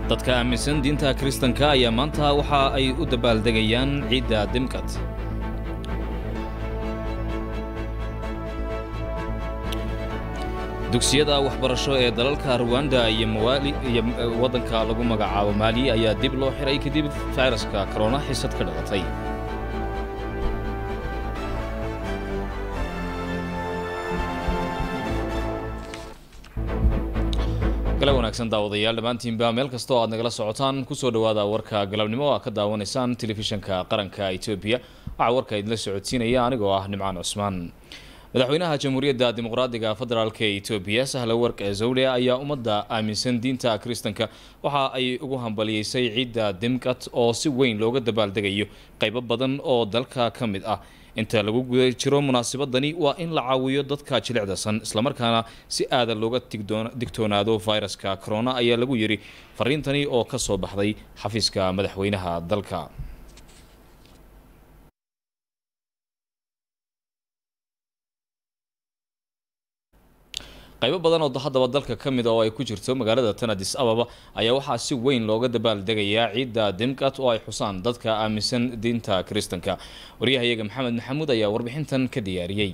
dadka aaminsan diinta Kristanka ayaa maanta waxa ay u dabaaldegayaan ciidda Dimkat. dugsiyada waxbarasho ee dalalka Rwanda iyo wadanka lagu magacaabo Mali ayaa dib loo xiray kadib fayraska corona xisad ka dhalatay. kala wanaagsan daawadayaal dhamaantiinba meel kasta oo aad nagala socotaan ku soo dhawaada warka galabnimo oo ka daawanaysaan telefishinka qaranka Itoobiya waxa warka idin la socodsiinaya anigoo ah Nimcaan Cusmaan. madaxweynaha jamhuuriyadda dimuqraadiga federaalka Itoobiya Sahle-Work Zawde ayaa ummadda aaminsan diinta Kristanka waxa ay ugu hambaliyeysay ciidda Dimkat oo si weyn looga dabaaldegayo qaybo badan oo dalka ka mid ah. inta lagu guda jiro munaasabadani waa in la caawiyo dadka jilicdasan isla markaana si aad looga digtoonaado fayraska corona ayaa lagu yiri fariintani oo ka soo baxday xafiiska madaxweynaha dalka. qaybo badan oo haddaba dalka ka mid ah oo ay ku jirto magaalada Addis Ababa ayaa waxaa si weyn looga dabaaldegayaa ciidda Dimkat oo ay xusaan dadka aaminsan diinta Kristanka. wariyahayaga Maxamed Maxamuud ayaa warbixintan ka diyaariyay.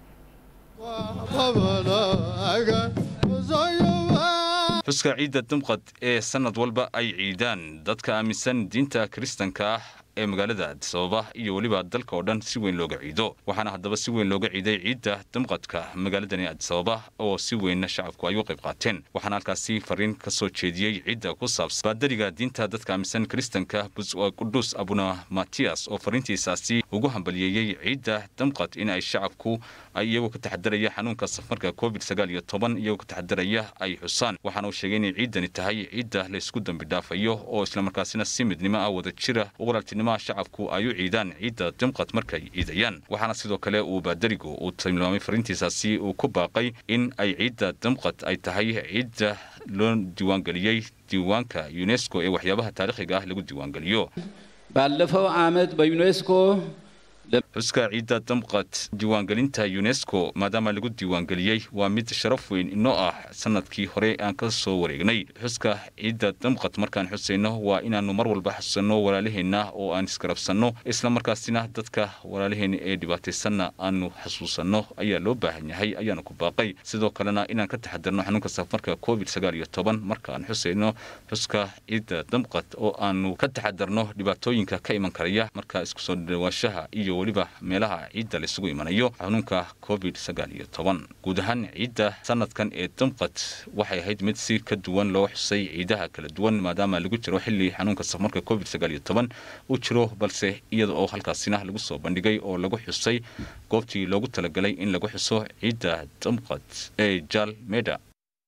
xuska ciidda Dimkat ee sanad walba ay ciidaan dadka aaminsan diinta Kristanka ee magaalada Addis Ababa iyo waliba dalka oo dhan si weyn looga ciido waxaana haddaba si weyn looga ciiday ciidda Dimkatka magaaladani Addis Ababa oo si weyn shacabku ay u qayb qaateen waxaana halkaasi fariin ka soo jeediyay ciidda ku saabsan baadariga diinta dadka aaminsan Kristanka Qudus Abuna Matthias oo fariintiisaasi ugu hambalyeeyay ciidda Dimkat in ay shacabku ay iyagu ka taxadaraya xanuunka safarka COVID-19 iyagu ka taxadaraya ay xusaan waxaana uu sheegay in ciidani tahay ciidda la isku dambi dhaafayo oo isla markaasina si midnimo ah wada jira shacabku ay u ciidaan ciidda Dimkat markay ciidayaan waxaana sidoo kale uu baadarigu uu tilmaamay fariintiisaasi uu ku baaqay in ay ciidda Dimkat ay tahay ciidda loo diiwaangeliyay diiwaanka UNESCO ee waxyaabaha taariikhiga ah lagu diiwaangeliyo ባለፈው ዓመት በዩኔስኮ xuska ciidda Dimkat diiwaangelinta UNESCO maadaama lagu diiwaangeliyay waa mid sharaf weyn inoo ah sanadkii hore aan ka soo wareegnay xuska ciidda Dimkat markaan xusayno waa inaanu mar walba xusano walaalaheena oo aan iskarabsano isla markaasina dadka walaalaheena ee dhibaataysanna aanu xasuusano ayaa loo baahan yahay ayaana ku baaqay sidoo kalena inaan ka taxadarno xanuunka safarka COVID-19 markaan xusayno xuska ciidda Dimkat oo aanu ka taxadarno dhibaatooyinka ka iman karaya marka isku soo dhawaashaha iyo waliba meelaha ciidda la isugu imanayo xanuunka COVID-19 guud ahaan ciidda sanadkan ee Dimkat waxay ahayd mid si ka duwan loo xusay ciidaha kala duwan maadaama lagu jiro xilli xanuunka safarka COVID-19 uu jiro balse iyada oo halkaasina lagu soo bandhigay oo lagu xusay goobtii loogu talagalay in lagu xuso ciidda Dimkat ee Jalmeda.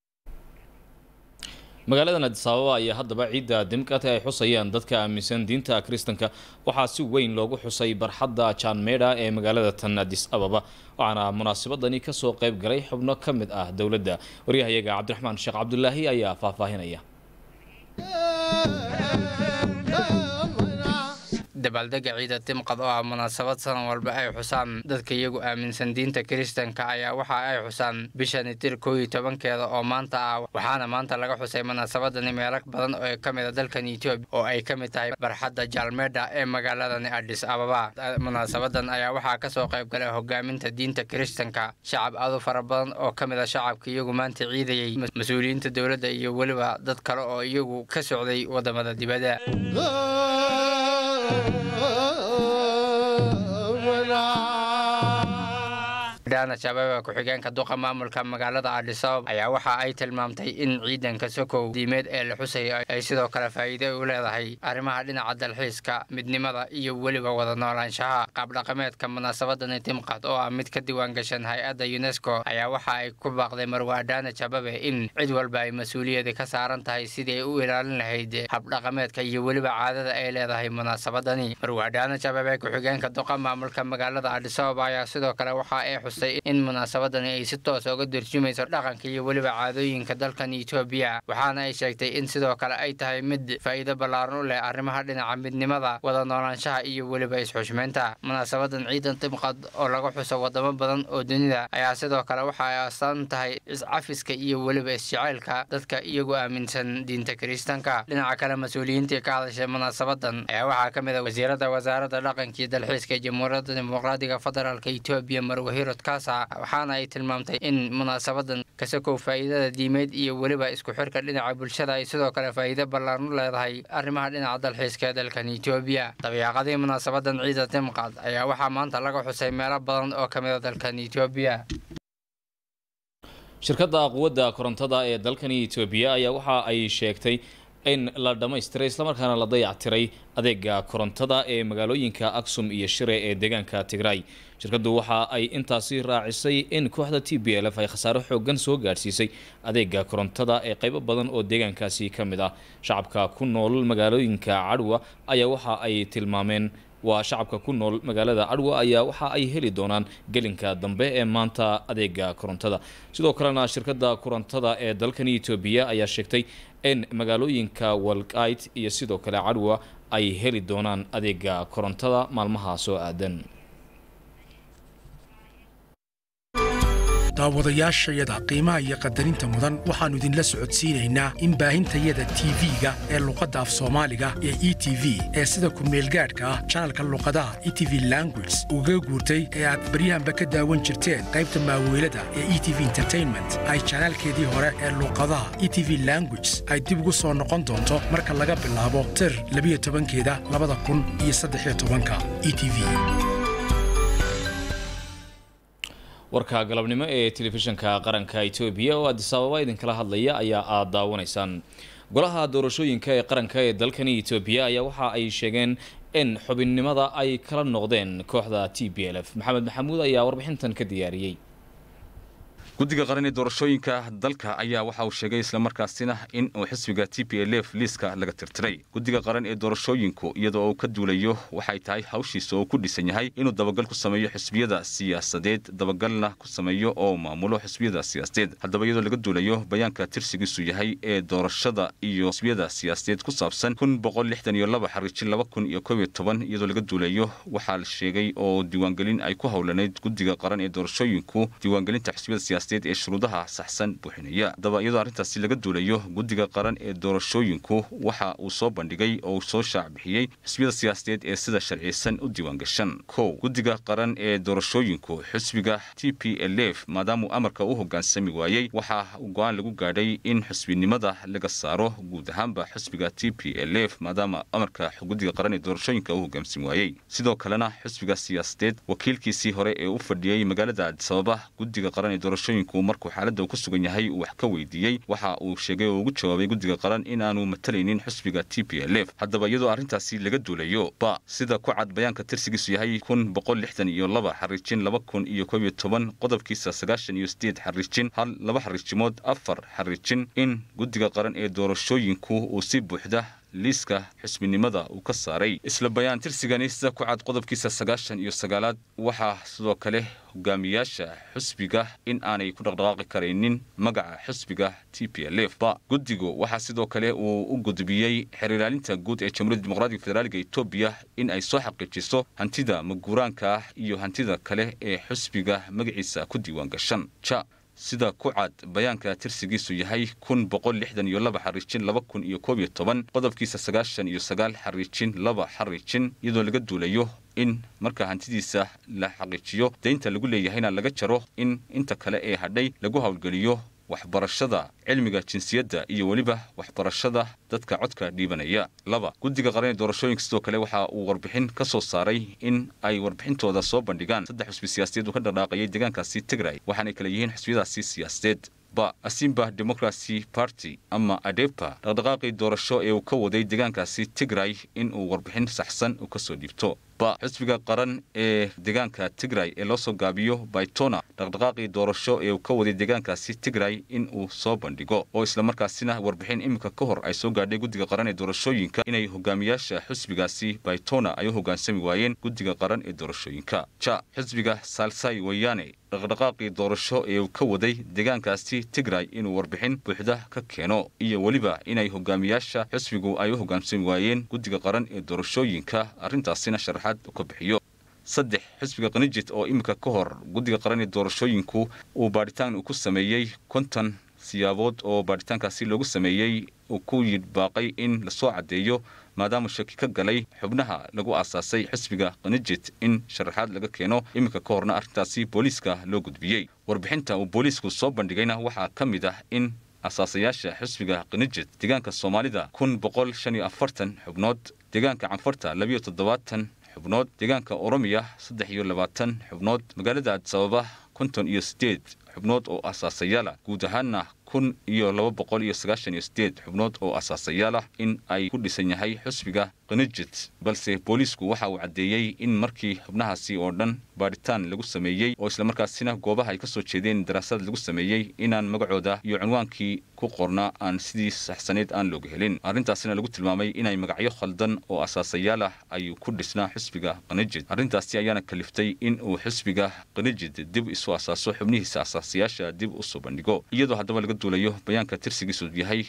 magaalada Addis Ababa ayaa haddaba ciidda Dimkat ay xusayaan dadka aaminsan diinta Kristanka waxaa si weyn loogu xusay barxadda Jalmeda ee magaalada Addis Ababa waxaana munaasabadani ka soo qayb galay xubno ka mid ah dawladda. wariyahayaga Cabdiraxmaan Sheekh Cabdullaahi ayaa faahfaahinaya. dabaaldega ciidda Dimkat oo munaasabad san walba ay xusaan dadka iyagu aaminsan diinta Kristanka ayaa waxa ay xusaan bishan 11keeda oo maanta ah waxaana maanta laga xusay munaasabadani meelo badan oo ka mid ah dalkan Itoobiya oo ay ka mid tahay barxadda Jalmeda ee magaalada Addis Ababa. munaasabadan ayaa waxa ka soo qayb galay hogaaminta diinta Kristanka shacab aad u fara badan oo ka mid ah shacabka iyagu maanta ciidayay mas'uuliyiinta dawladda iyo waliba dad kale oo iyagu ka socday wadamada dibadda. Dana Shabaab ku xigeenka duqa maamulka magaalada Addis Ababa ayaa waxa ay tilmaamtay in ciidanka sokow diimeed ee la xusay ay sidoo kale faa'iido u leedahay arrimaha dhinaca dalxiiska midnimada iyo waliba wada noolaanshaha qaab dhaqameedka munaasabadan Dimkat oo ah mid ka diiwaan gashan hay'adda UNESCO ayaa waxa ay ku baaqday Marwa Dana Shabaab in cid walba ay mas'uuliyad ka saaran tahay sidii ay u ilaalin lahayd hab dhaqameedka iyo waliba caadada ay leedahay munaasabadani. Marwa Dana Shabaab ku xigeenka duqa maamulka magaalada Addis Ababa ayaa sidoo kale waxa ay xusay xusay in munaasabadani ay si toos uga turjumayso dhaqanka iyo weliba caadooyinka dalkan Itoobiya waxaana ay sheegtay in sidoo kale ay tahay mid faa'iido ballaaran u leh arrimaha dhinaca midnimada wada noolaanshaha iyo weliba is-xushmeynta munaasabadan ciidan Timqad oo lagu xuso wadamo badan oo dunida ayaa sidoo kale waxa ay astaan tahay is-cafiska iyo weliba is-jacaylka dadka iyagu aaminsan diinta Kiristaanka dhinaca kale mas'uuliyiinta ka hadashay munaasabadan ayaa waxaa ka mid ah wasiirada wasaaradda dhaqanka iyo dalxiiska Jamhuuriyadda Dimuqraadiga Federaalka Itoobiya Marwo Hirot Kasa waxaana ay tilmaamtay in munaasabadan kasoo faa'iidada diimeed iyo weliba isku xirka dhinaca bulshada ay sidoo kale faa'iido ballaaran u leedahay arrimaha dhinaca dalxiiska dalkan Itoobiya tabiicadii munaasabadan ciidan Timqad ayaa waxaa maanta laga xusay meelo badan oo ka mid ah dalkan Itoobiya shirkadda quwadda korontada ee dalkan Itoobiya ayaa waxa ay sheegtay in la dhameystiray isla markaana la dayactiray adeega korontada ee magaalooyinka Aksum iyo Shire ee deegaanka Tigray shirkaddu waxa ay intaasi raacisay in kooxda TPLF ay khasaaro xooggan soo gaarsiisay adeega korontada ee qaybo badan oo deegaankaasi ka mid ah shacabka ku nool magaalooyinka Cadwa ayaa waxa ay tilmaameen waa shacabka ku nool magaalada Cadwa ayaa waxa ay heli doonaan gelinka dambe ee maanta adeega korontada sidoo kalena shirkadda korontada ee dalkan Itoobiya ayaa sheegtay in magaalooyinka Walqayt iyo sidoo kale Cadwa ay heli doonaan adeega korontada maalmaha soo aadan daawadayaashayada qiimaha iyo qadarinta mudan waxaanu idinla socodsiinaynaa in baahintayada TV-ga ee luqadda af Soomaaliga ee ETV ee sida ku meelgaadhka ah channelka luqadaha ETV Language uga guurtay ee aad baryahanba ka daawan jirteen qaybta maaweelada ee ETV Entertainment ay channelkeedii hore ee luqadaha ETV Language ay dib ugu soo noqon doonto marka laga bilaabo tir 12keeda 2013 ETV warka galabnimo ee telefishanka qaranka Itoobiya oo Addis Ababa idin kala hadlaya ayaa aad daawanaysaan golaha doorashooyinka ee qaranka ee dalkan Itoobiya ayaa waxa ay sheegeen in xubinnimada ay kala noqdeen kooxda TPLF Maxamed Maxamuud ayaa warbixintan ka diyaariyay guddiga qaran ee doorashooyinka dalka ayaa waxa uu sheegay isla markaasina in uu xisbiga TPLF liiska laga tirtiray guddiga qaran ee doorashooyinku iyadoo uu ka duulayo waxay tahay hawshiisa oo ku dhisan yahay inuu dabagal ku sameeyo xisbiyada siyaasadeed dabagalna ku sameeyo oo maamulo xisbiyada siyaasadeed haddaba iyadoo laga duulayo bayaanka tirsigiisu yahay ee doorashada iyo xisbiyada siyaasadeed ku saabsan 162 xariijin 2011 iyadoo laga duulayo waxaa la sheegay oo diiwaangelin ay ku howlaneyd guddiga qaran ee doorashooyinku diiwaangelinta xisbiyada siyaasadeed ee shuruudaha saxsan buuxinaya daba iyadoo arrintaasi laga duulayo guddiga qaran ee doorashooyinku waxa uu soo bandhigay oo soo shaac bixiyay xisbiyada siyaasadeed ee sida sharciyeysan u diiwaangashan guddiga qaran ee doorashooyinku xisbiga TPLF maadaama amarka uu hoggaansami waayay waxa uu go'aan lagu gaadhay in xisbinimada laga saaro guud ahaanba xisbiga TPLF maadaama amarka guddiga qaran ee doorashooyinka uu hoggaansami waayay sidoo kalena xisbiga siyaasadeed wakiilkiisii hore ee u fadhiyay magaalada Addis Ababa guddiga qaran ee doorashooyinka markuu xaaladda ku sugan yahay uu wax ka weydiiyay waxa uu sheegay oo ugu jawaabay guddiga qaran in aanu matalaynin xisbiga TPLF haddaba iyadoo arrintaasi laga duulayo sida ku cad bayaanka tirsigiisu yahay 162 xariijin 2011 qodobkiisa 98 xariijin 2 xariijimood 4 xariijin in guddiga qaran ee doorashooyinku uu si buuxda liiska xisbinimada uu ka saaray isla bayaan tirsigani sida ku cad qodobkiisa 99 waxa sidoo kale hogaamiyaasha xisbiga in aanay ku dhaqdhaqaaqi kareynin magaca xisbiga TPLF guddigu waxa sidoo kale uu u gudbiyay xiriiraalinta guud ee Jamhuuriyadda Dimuqraadiga Federaalka Itoobiya in ay soo xaqiijiso hantida maguuraanka iyo hantida kale ee xisbiga magaciisa ku diiwaan gashan sida ku cad bayaanka tirsigiisu yahay 162 xariijin 2011 qodobkiisa 99 xariijin 2 xariijin iyadoo laga duulayo in marka hantidiisa la xaqiijiyo deynta lagu leeyahayna laga jaro in inta kale ee hadhay lagu hawlgeliyo waxbarashada cilmiga jinsiyadda iyo waliba waxbarashada dadka codka dhiibanaya guddiga qaran ee doorashooyinka sidoo kale waxa uu warbixin ka soo saaray in ay warbixintooda soo bandhigaan 3 xisbi siyaasadeed oo ka dhaqaaqay deegaankaasi Tigray waxaana kala yihiin xisbiyadaasi siyaasadeed Asimba Democracy Party ama ADEPA dhaqdhaqaaqii doorasho ee uu ka waday deegaankaasi Tigray in uu warbixin saxsan u ka soo dhiibto ba xisbiga qaran ee deegaanka Tigray ee loo soo gaabiyo Baytona dhaqdhaqaaqii doorasho ee uu ka waday deegaankaasi Tigray in uu soo bandhigo oo isla markaasina warbixin imika ka hor ay soo gaadhay guddiga qaran ee doorashooyinka inay hogaamiyaasha xisbigaasi Baytona ay u hogaansami waayeen guddiga qaran ee doorashooyinka xisbiga Salsay Wayane dhaqdhaqaaqii doorasho ee uu ka waday deegaankaasi Tigray inuu warbixin buuxda ka keeno iyo waliba inay hogaamiyaasha xisbigu ay u hogaansami waayeen guddiga qaran ee doorashooyinka arrintaasina sharaxaad ka bixiyo saddex xisbiga Qanijit oo imika ka hor guddiga qaran ee doorashooyinku uu baaritaan uu ku sameeyay konton siyaabood oo baaritaankaasi loogu sameeyay uu ku yidbaaqay in la soo cadeeyo maadaama shaki ka galay xubnaha lagu aasaasay xisbiga Qanijit in sharaxaad laga keeno imika ka horna arrintaasi booliiska loo gudbiyay warbixinta uu booliisku soo bandhigayna waxaa ka mid ah in asaasayaasha xisbiga Qanijit deegaanka Soomaalida 145 xubnood deegaanka Canfarta 27 xubnood deegaanka Oromiya 23 xubnood magaalada Addis Ababa 58 xubnood oo asaasayaal guud ahaanna 1298 xubnood oo asaasayaal in ay ku dhisan yahay xisbiga Qanijit balse booliisku waxa uu cadeeyay in markii xubnahaasi oo dhan baaritaan lagu sameeyay oo isla markaasina goobaha ay ka soo jeedeen daraasad lagu sameeyay inaan magacooda iyo cinwaankii ku qorna aan sidii saxsaneed aan looga helin arrintaasina lagu tilmaamay inay magacyo khaldan oo asaasayaal ay ku dhisnaa xisbiga Qanijit arrintaasi ayaana kaliftay in uu xisbiga Qanijit dib isu asaaso xubnihiisa asaasayaasha dib u soo bandhigo iyadoo haddaba laga duulayo bayaanka tirsigiisu yahay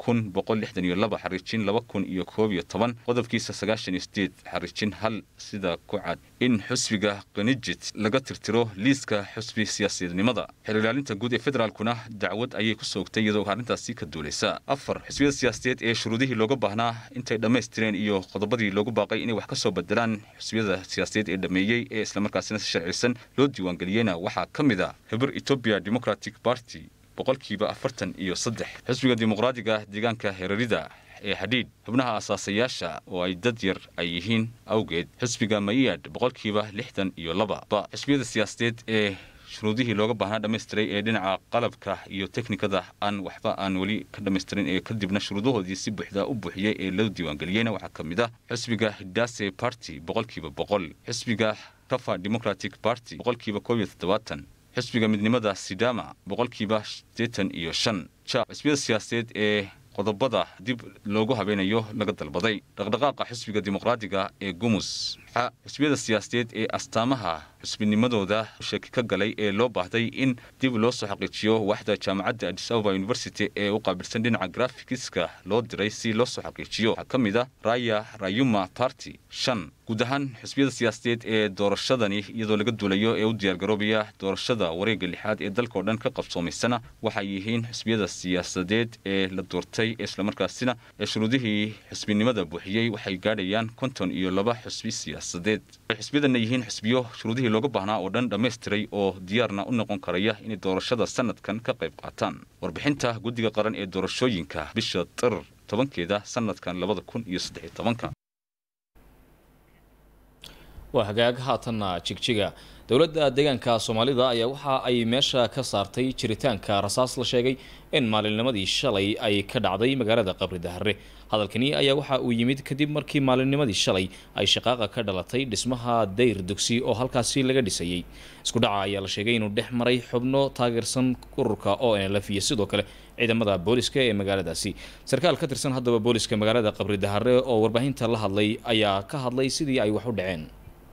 162 xariijin 2011 qodobkiisa 98 xariijin hal sida ku cad in xisbiga Qanijit laga tirtiro liiska xisbi siyaasadnimada xililaalinta guud ee federaalkuna dacwad ayay ku soogtay iyadoo arrintaasi ka duulaysa afar xisbiyada siyaasadeed ee shuruudihii looga baahnaa intay dhammaystireen iyo qodobadii loogu baaqay inay wax ka soo bedelaan xisbiyada siyaasadeed ee dhameeyay ee isla markaasina si sharcisan loo diiwaangeliyeyna waxaa ka mid ah Hebrew Ethiopia Democratic Party boqolkiiba 43 xisbiga dimuqraadiga deegaanka Herarida ee Hadid xubnaha asaasayaasha oo ay dad yar ay yihiin awgeed xisbiga Mayad boqolkiiba 62 xisbiyada siyaasadeed ee shuruudihii looga baahnaa dhammaystiray ee dhinaca qalabka iyo teknikada aan waxba aan wali ka dhammaystirin ee kadibna shuruudahoodii si buuxda u buuxiyay ee loo diiwaangeliyeyna waxaa ka mid ah xisbiga Hidase Party boqolkiiba 100 xisbiga Kafa Democratic Party boqolkiiba 17 xisbiga midnimada Sidama boqolkiiba 85 xisbiyada siyaasadeed ee qodobada dib loogu habeenayo laga dalbaday dhaqdhaqaaqa xisbiga dimuqraadiga ee Gumus xisbiyada siyaasadeed ee astaamaha xisbinimadooda shaki ka galay ee loo baahday in dib loo soo xaqiijiyo waxda jaamacadda Addis Ababa University ee u qaabilsan dhinaca graphics-ka loo diray si loo soo xaqiijiyo kamida Raya Rayuma Party 5 guud ahaan xisbiyada siyaasadeed ee doorashadani iyadoo laga duulayo ee u diyaar garoobaya doorashada wareegga lixaad ee dalka oo dhan ka qabsoomaysana waxay yihiin xisbiyada siyaasadeed ee la doortay isla markaasina ee shuruudihii xisbinimada buuxiyay waxay gaadhayaan 52 xisbi siyaasadeed xisbiyadana yihiin xisbiyo shuruudihii looga baahnaa oo dhan dhammaystiray oo diyaarna u noqon karaya inay doorashada sanadkan ka qayb qaataan warbixinta guddiga qaran ee doorashooyinka bisha Tir 10keeda sanadkan 2013 waa hagaag haatanna jigjiga dowladda deegaanka Soomaalida ayaa waxa ay meesha ka saartay jiritaanka rasaas la sheegay in maalinnimadii shalay ay ka dhacday magaalada Qabri Dahare hadalkani ayaa waxa uu yimid kadib markii maalinnimadii shalay ay shaqaaqa ka dhalatay dhismaha dayr dugsi oo halkaasi laga dhisayay isku dhaca ayaa la sheegay inuu dhex maray xubno taageersan ururka ONLF iyo sidoo kale ciidamada booliska ee magaaladaasi sarkaal ka tirsan haddaba booliska magaalada Qabri Dahare oo warbaahinta la hadlay ayaa ka hadlay sidii ay wax u dhaceen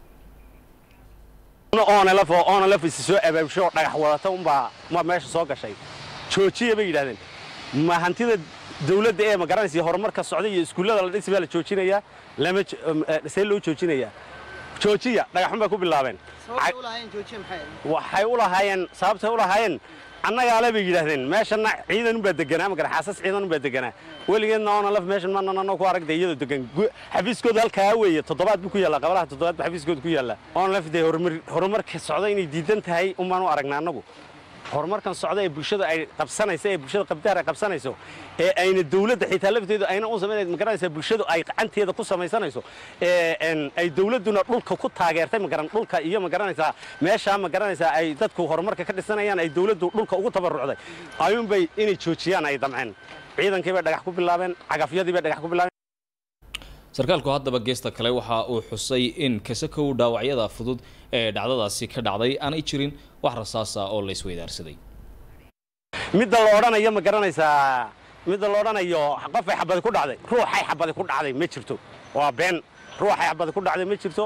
ONLF soo abaabsho dhagax wadata ma meesha soo gashay joojiye bay yiraahdeen ma hantida dawladda ee magaranaysa horumarka socday iyo iskuulada la dhisay la joojinaya lama see loo joojinaya joojiya dhagax xun bay ku bilaabeen waxay u lahaayeen sababta u lahaayeen annaga la bay yiraahdeen meeshana ciidan u badeganaa magaraxaasas ciidan u badeganaa waligeedna ONLF meeshan ma ku aragtay iyadoo degan xafiiskooda halkaa weeye toddobaad ku yaala qabalaha toddobaad xafiiskooda ku yaala ONLF de horumarka socday inay diidan tahay umaan u aragnaa annagu horumarkan socda ee bulshada ay qabsanayso ee bulshada qabdaar ay qabsanayso ee ayna dawladda xitaa lafteedu ayna u sameeyay magaranaysa bulshadu ay qacanteeda ku samaysanayso ay dawladuna dhulka ku taageertay magaran dhulka iyo magaranaysa meesha magaranaysa ay dadku horumarka ka dhisanayaan ay dawladdu dhulka ugu tabarucday ayuun bay inay joojiyaan ay damceen ciidankii bay dhagax ku bilaabeen cagafyadii bay dhagax ku bilaabeen sarkaalku haddaba geesta kale waxa uu xusay in kasakow dhaawacyada fudud ee dhacdadaasi ka dhacday aanay jirin wax rasaas ah oo la isweydaarsaday midda la odhanayo ma garanaysaa midda la odhanayo qofay xabadi ku dhacday ruuxay xabadi ku dhacday ma jirto waa been ruuxay xabadi ku dhacday ma jirto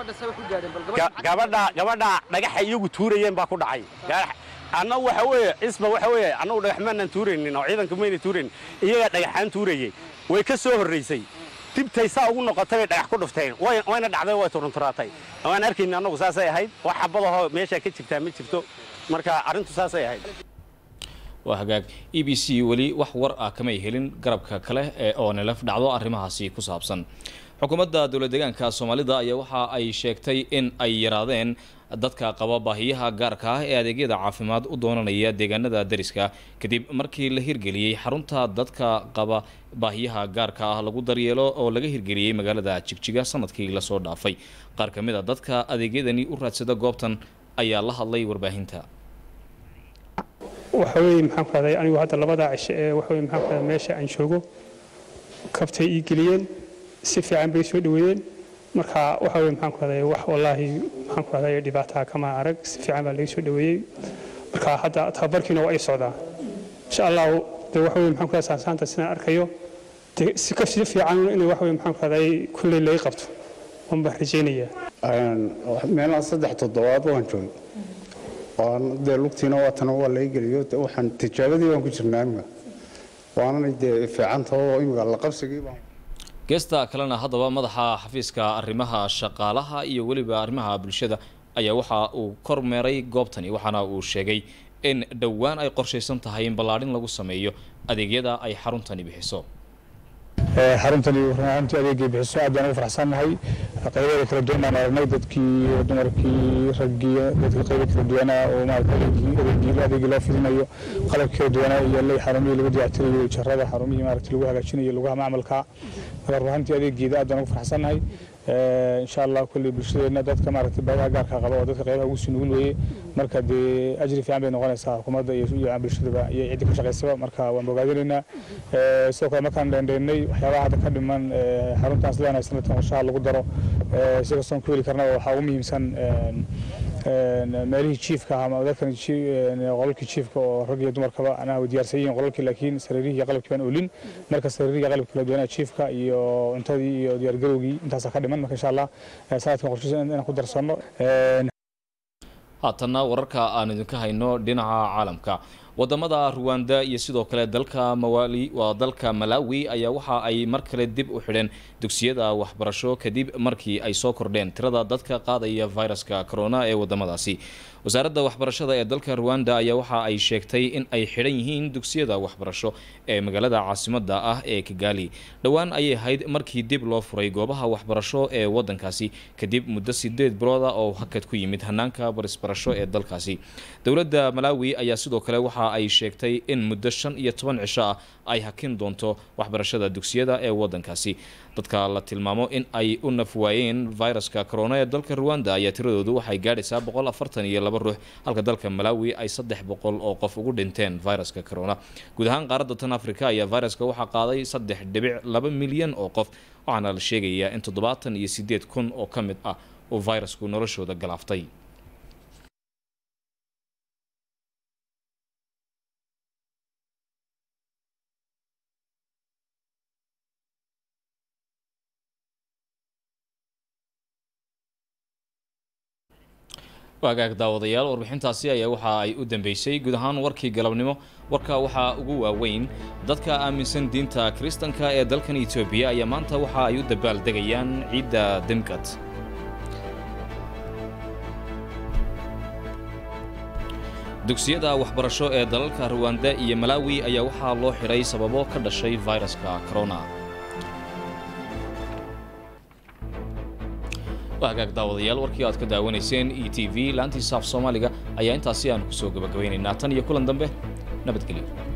gabadha dhagaxa iyagu tuurayeen baa ku dhacay annagu waxa weeye isba waxa weeye annagu dhagaxmaanan tuuraynin oo ciidanka mayna tuuraynin iyagaa dhagaxaan tuurayey way ka soo horraysay dibtay saa ugu noqotay bay dhagax ku dhufteen wayna dhacday way turunturaatay waan arkayna annagu saasay ahayd wax xabadahoo meeshaa ka jirtaa ma jirto marka arrintu saasay ahayd waa hagaag EBC weli wax war ah kamay helin garabka kale ee ONLF dhacdo arrimahaasi ku saabsan xukuumadda dowlad deegaanka Soomaalida ayaa waxa ay sheegtay in ay yaraadeen dadka qaba baahiyaha gaarka ah ee adeegyada caafimaad u doonanaya deegaanada dariska kadib markii la hirgeliyay xarunta dadka qaba baahiyaha gaarka ah lagu daryeelo oo laga hirgeliyay magaalada Jigjiga sanadkii la soo dhaafay qaar kamid ah dadka adeegyadani u raadsada goobtan ayaa la hadlay warbaahinta waxa weeye maxaan ku raday anigu hadda labada cisho ee waxa weeye maxaan ku raday meesha aan joogo kabtay ii geliyeen si fiican bay soo dhaweeyeen marka waxa weeye maxaan ku raday wax wallahi maxaan ku raday dhibaato kama arag si fiican baa laga soo dhaweeyay marka hadda tababarkiina waa ay socdaa insha Allah de waxa weeye maxaan ku raday saanta sidaan arkayo si ka fiican in waxa weeye maxaan ku raday kulli lay qabto waan baa rajeenaya meelaha 3 toddobaad waan joogay de lugtiina waatan waa la geliyo waxaan tijaabadii waan ku jirnaa imka waana de fiicantahay oo imka la qabsigii baan geesta kalena haddaba madaxa xafiiska arrimaha shaqaalaha iyo waliba arrimaha bulshada ayaa waxa uu kormeeray goobtani waxaana uu sheegay in dhawaan ay qorsheysan tahay in balaadhin lagu sameeyo adeegyada ay xaruntani bixiso xaruntani runtii adeegay bixiso aad baan ugu faraxsanahay qaybaha kala duwan aan aragnay dadkii dumarkii raggii dadka qaybaha kala duwan oo maaragtay adeegii loo fidinayo qalabka kala duwan iyo lay xarumihii lagu dayactirayo jarrada xarumihii maaragtay lagu hagaajinayo lugaha macmalka runtii adeegeeda aad baan ugu faraxsanahay insha Allah kulli bulshadeena dadka maaragtay baahiyaha gaarka qaba oo dadka qaybaha ugu sunuul weeye marka de ajri fiican bay noqonaysaa xukuumadda iyo bulshada iyo cid ka shaqeysaba marka waan bogaadinaynaa sidoo kale markaan dheendheennay waxyaabaha hadda ka dhiman xaruntaas leenahay sanadkan qorshaha lagu daro si kastoon ku heli karna waxaa ugu muhiimsan meelihii jiifka ama dadkan qolalkii jiifka oo rag iyo dumarkaba anaa diyaarsan yihiin qolalkii laakiin sariirihii iyo qalabkii baan olin marka sariirihii iyo qalabkii kala duwanaa jiifka iyo cuntadii iyo diyaargarowgii intaasaa ka dhiman marka insha Allah sanadkan qorshiisa inaan ku darsano haatanna wararka aan idinka hayno dhinaca caalamka wadamada Rwanda iyo sidoo kale dalka Malawi ayaa waxa ay mar kale dib u xidheen dugsiyada waxbarasho kadib markii ay soo kordheen tirada dadka qaadaya viruska corona ee wadamadaasi wasaaradda waxbarashada ee dalka Rwanda ayaa waxa ay sheegtay in ay xidhan yihiin dugsiyada waxbarasho ee magaalada caasimadda ah ee Kigali dhawaan ayay ahayd markii dib loo furay goobaha waxbarasho ee wadankaasi kadib muddo 8 bilood oo hakad ku yimid hanaanka barisbarasho ee dalkaasi dawladda Malawi ayaa sidoo kale waxa ay sheegtay in muddo 15 cisho ah ay hakin doonto waxbarashada dugsiyada ee wadankaasi dadka la tilmaamo in ay u nafwaayeen viruska corona ee dalka Rwanda ayaa tiradoodu waxay gaadhaysaa 142 ruux halka dalka Malawi ay 300 oo qof ugu dhinteen viruska corona guud ahaan qaaradda tan Afrika ayaa viruska waxa qaaday 3.2 milyan oo qof waxaana la sheegayaa in 78,000 oo kamid ah oo virusku noloshooda galaaftay waagaag daawadayaal warbixintaasi ayaa waxa ay u dambeysay guud ahaan warkii galabnimo warka waxa ugu waaweyn dadka aaminsan diinta Kristanka ee dalkan Itoobiya ayaa maanta waxa ay u dabaaldegayaan ciidda Dimqat dugsiyada waxbarasho ee dalalka Rwanda iyo Malawi ayaa waxa loo xiray sababo ka dhashay viruska corona waagaag daawadayaal warkii aad ka daawanayseen ETV laantii saaf Soomaaliga ayaa intaasi aan ku soo gabagabaynaynaa tan iyo kulan dambe nabadgelyo